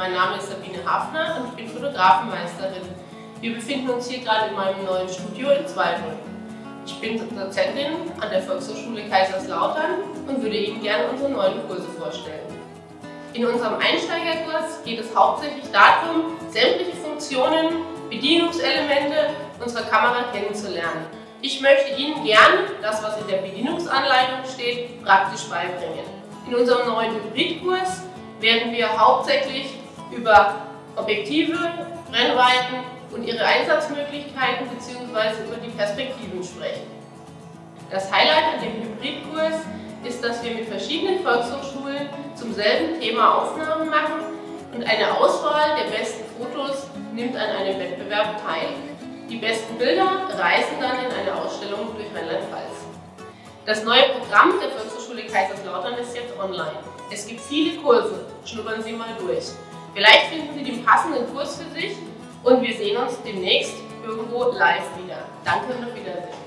Mein Name ist Sabine Hafner und ich bin Fotografenmeisterin. Wir befinden uns hier gerade in meinem neuen Studio in Zweibrücken. Ich bin Dozentin an der Volkshochschule Kaiserslautern und würde Ihnen gerne unsere neuen Kurse vorstellen. In unserem Einsteigerkurs geht es hauptsächlich darum, sämtliche Funktionen, Bedienungselemente unserer Kamera kennenzulernen. Ich möchte Ihnen gerne das, was in der Bedienungsanleitung steht, praktisch beibringen. In unserem neuen Hybridkurs werden wir hauptsächlich über Objektive, Brennweiten und ihre Einsatzmöglichkeiten bzw. über die Perspektiven sprechen. Das Highlight an dem Hybridkurs ist, dass wir mit verschiedenen Volkshochschulen zum selben Thema Aufnahmen machen und eine Auswahl der besten Fotos nimmt an einem Wettbewerb teil. Die besten Bilder reisen dann in eine Ausstellung durch Rheinland-Pfalz. Das neue Programm der Volkshochschule Kaiserslautern ist jetzt online. Es gibt viele Kurse, schnuppern Sie mal durch. Vielleicht finden Sie den passenden Kurs für sich und wir sehen uns demnächst irgendwo live wieder. Danke und auf Wiedersehen.